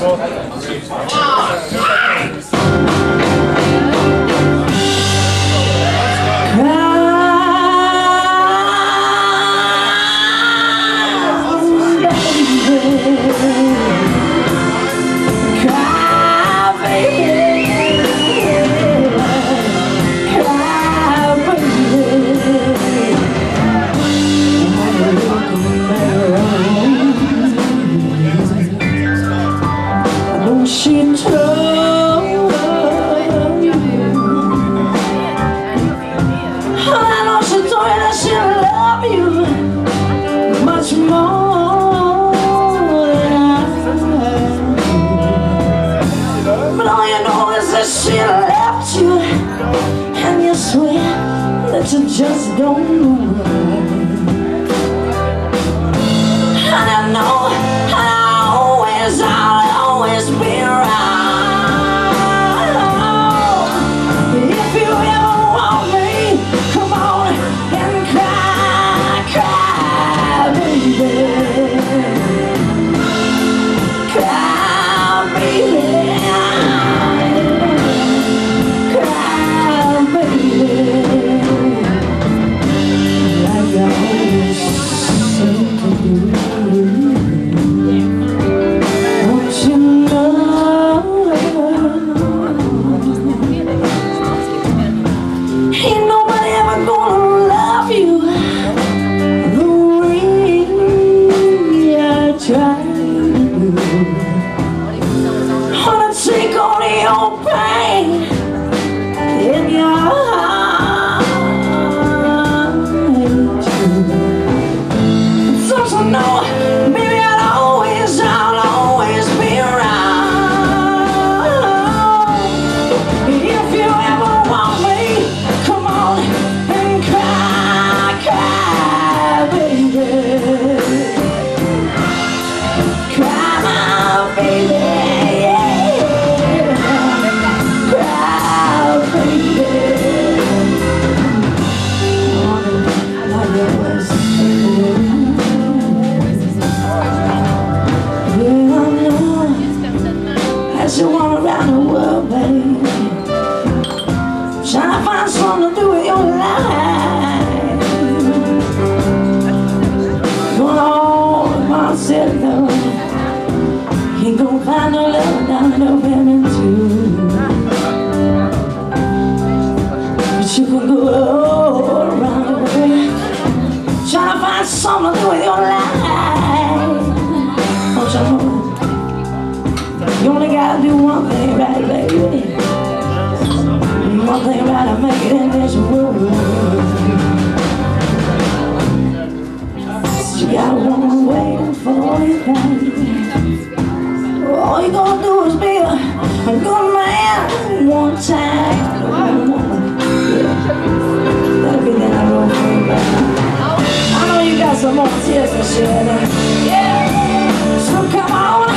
She told you, I know she told you that she loved you much more than I. But all you know is that she left you, and you swear that you just don't know. And I know I'll always be around. If you ever want me, come on and cry, cry, baby. Cry, baby. Cry, baby. Like I always say to you. Ain't nobody ever gonna love you the way I try to. Wanna take all your pain in your heart. Don't you know, baby, I'll always be around. If you ever want me, come on and cry, cry, baby. Cry, my baby, yeah. Cry, baby. Like it was yeah, I know that you want around the world, baby. Trying to find something to do with your life. Going on with myself, though. Ain't gonna find no love down in the women too. But you can go around the world, trying to find something to do with your life. Don't you know? You only gotta do one thing right, baby. One thing right to make it in this world. You got one waiting for you, baby. All you gonna do is be a good man one time. That'll be that road for you, baby. I know you got some more tears to shed. Yeah. So come on.